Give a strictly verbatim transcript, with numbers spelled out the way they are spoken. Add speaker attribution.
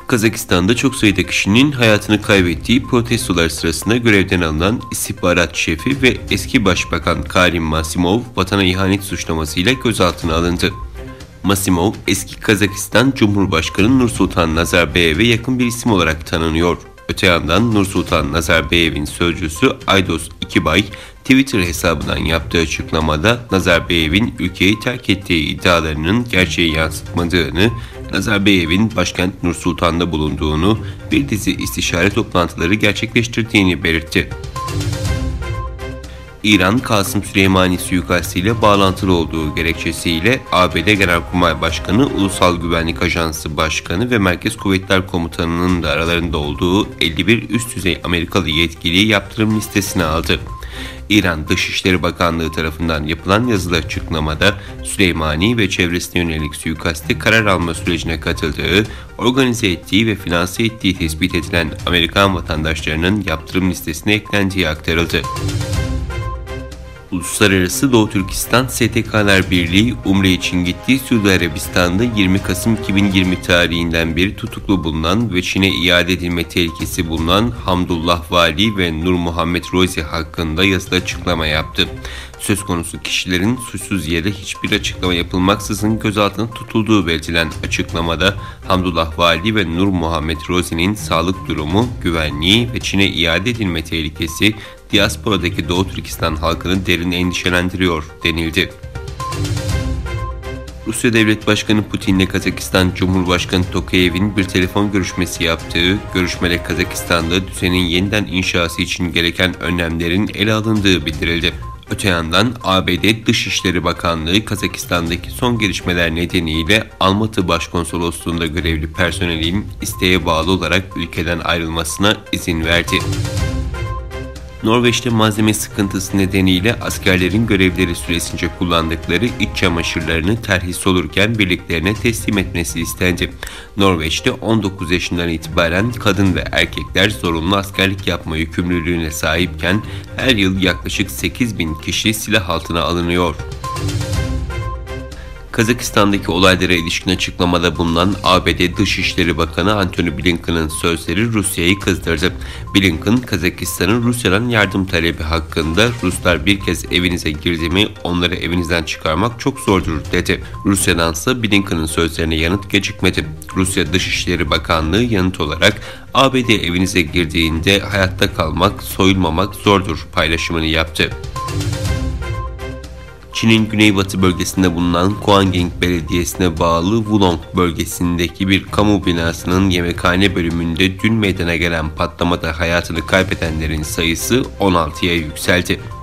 Speaker 1: Kazakistan'da çok sayıda kişinin hayatını kaybettiği protestolar sırasında görevden alınan istihbarat şefi ve eski başbakan Karim Masimov vatana ihanet suçlamasıyla gözaltına alındı. Masimov, eski Kazakistan Cumhurbaşkanı Nursultan Nazarbayev'e yakın bir isim olarak tanınıyor. Öte yandan Nursultan Nazarbayev'in sözcüsü Aydos İkibay, Twitter hesabından yaptığı açıklamada Nazarbayev'in ülkeyi terk ettiği iddialarının gerçeği yansıtmadığını, Nazarbayev'in başkent Nursultan'da bulunduğunu, bir dizi istişare toplantıları gerçekleştirdiğini belirtti. İran, Kasım Süleymani suikastiyle bağlantılı olduğu gerekçesiyle A B D Genelkurmay Başkanı, Ulusal Güvenlik Ajansı Başkanı ve Merkez Kuvvetler Komutanı'nın da aralarında olduğu elli bir üst düzey Amerikalı yetkiliyi yaptırım listesine aldı. İran Dışişleri Bakanlığı tarafından yapılan yazılı açıklamada Süleymani ve çevresine yönelik suikaste karar alma sürecine katıldığı, organize ettiği ve finanse ettiği tespit edilen Amerikan vatandaşlarının yaptırım listesine eklendiği aktarıldı. Uluslararası Doğu Türkistan S T K'lar Birliği Umre için gittiği Suudi Arabistan'da yirmi Kasım iki bin yirmi tarihinden beri tutuklu bulunan ve Çin'e iade edilme tehlikesi bulunan Hamdullah Vali ve Nur Muhammed Rozi hakkında yazılı açıklama yaptı. Söz konusu kişilerin suçsuz yere hiçbir açıklama yapılmaksızın gözaltına tutulduğu belirtilen açıklamada Hamdullah Vali ve Nur Muhammed Rozi'nin sağlık durumu, güvenliği ve Çin'e iade edilme tehlikesi diasporadaki Doğu Türkistan halkını derin endişelendiriyor denildi. Rusya Devlet Başkanı Putin ile Kazakistan Cumhurbaşkanı Tokayev'in bir telefon görüşmesi yaptığı, görüşmede Kazakistan'da düzenin yeniden inşası için gereken önlemlerin ele alındığı bildirildi. Öte yandan A B D Dışişleri Bakanlığı Kazakistan'daki son gelişmeler nedeniyle Almatı Başkonsolosluğu'nda görevli personelin isteğe bağlı olarak ülkeden ayrılmasına izin verdi. Norveç'te malzeme sıkıntısı nedeniyle askerlerin görevleri süresince kullandıkları iç çamaşırlarını terhis olurken birliklerine teslim etmesi istendi. Norveç'te on dokuz yaşından itibaren kadın ve erkekler zorunlu askerlik yapma yükümlülüğüne sahipken her yıl yaklaşık sekiz bin kişi silah altına alınıyor. Kazakistan'daki olaylara ilişkin açıklamada bulunan A B D Dışişleri Bakanı Antony Blinken'ın sözleri Rusya'yı kızdırdı. Blinken, Kazakistan'ın Rusya'dan yardım talebi hakkında "Ruslar bir kez evinize girdi mi onları evinizden çıkarmak çok zordur" dedi. Rusya'dansa Blinken'ın sözlerine yanıt gecikmedi. Rusya Dışişleri Bakanlığı yanıt olarak "A B D evinize girdiğinde hayatta kalmak, soyulmamak zordur" paylaşımını yaptı. Çin'in güneybatı bölgesinde bulunan Guangdong Belediyesi'ne bağlı Wulong bölgesindeki bir kamu binasının yemekhane bölümünde dün meydana gelen patlamada hayatını kaybedenlerin sayısı on altıya yükseldi.